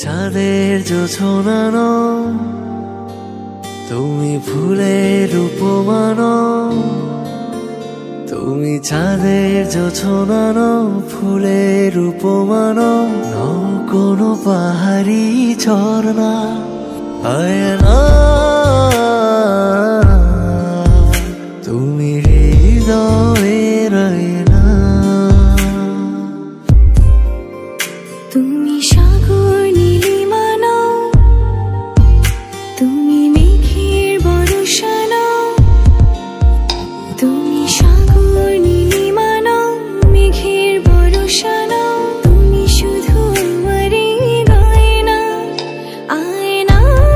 চাঁদের জোছনা, তুমি ফুলের উপমান, তুমি চাঁদের জোছনা, ফুলের উপমান, নও কোনো পাহাড়ি ঝর্ণা। আয়না তুমি হৃদয়ের আয়না, তুমি সাগর নীলিমানো, তুমি মেঘের বর্ষানো, তুমি সাগর নীলিমানো, মেঘের বর্ষানো, তুমি শুধু আমারই গয়না। আয়না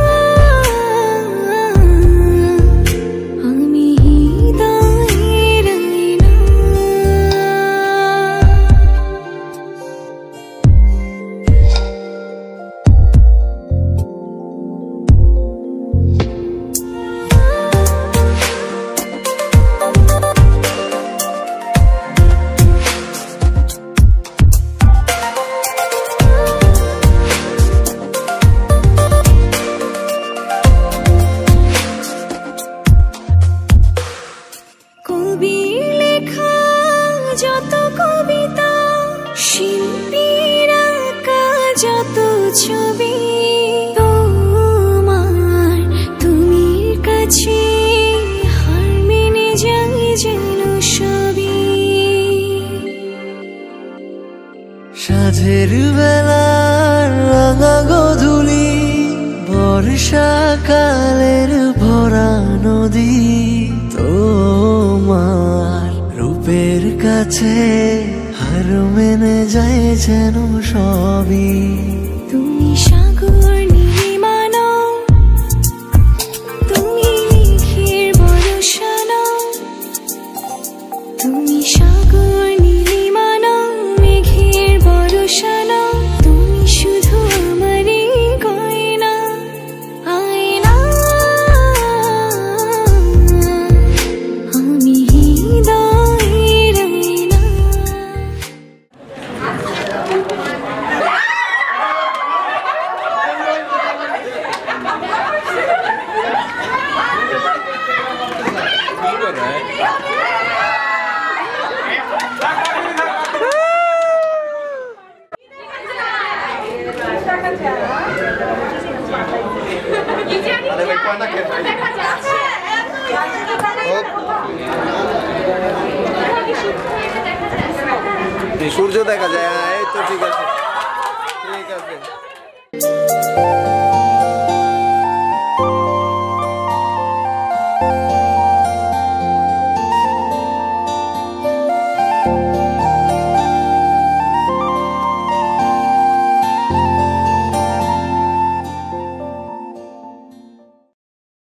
আমি হৃদয়ের আয়না। কবির লেখা যত কবিতা, শিল্পীর আঁকা যত ছবি, তোমার তুমির কাছে হার মেনে যায় যেন সবই। সাঁঝের বেলার রাঙা গোধূলি, বর্ষাকালের ভরা নদী, তোমার রূপের কাছে হার মেনে যায় যেন সবই। তুমি সাগর নীলিমানো, তুমি মেঘের বর্ষানো, তুমি সাগর নীলিমানো, মেঘের বর্ষানো, তুমি শুধু আমারই গয়না। আয়না আমি হৃদয়ের আয়না। সূর্য দেখা যায়, এই তো ঠিক আছে।